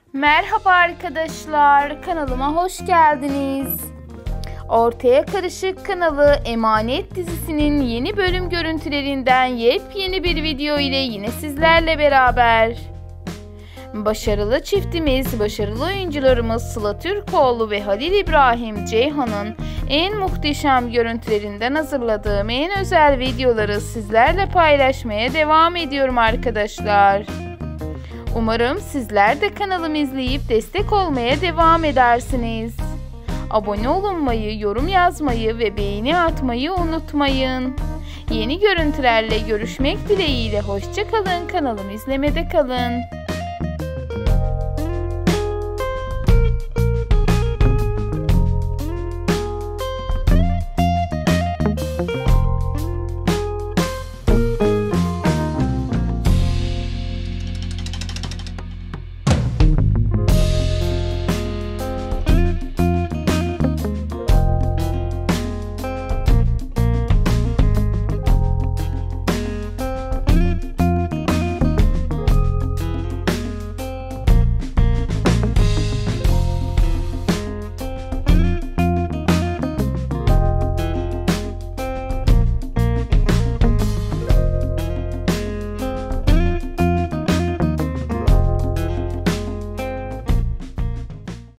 Merhaba arkadaşlar, kanalıma hoş geldiniz. Ortaya Karışık kanalı Emanet dizisinin yeni bölüm görüntülerinden yepyeni bir video ile yine sizlerle beraber. Başarılı çiftimiz, başarılı oyuncularımız Sıla Türkoğlu ve Halil İbrahim Ceyhan'ın en muhteşem görüntülerinden hazırladığım en özel videoları sizlerle paylaşmaya devam ediyorum arkadaşlar. Umarım sizler de kanalımı izleyip destek olmaya devam edersiniz. Abone olunmayı, yorum yazmayı ve beğeni atmayı unutmayın. Yeni görüntülerle görüşmek dileğiyle hoşça kalın, kanalımı izlemede kalın.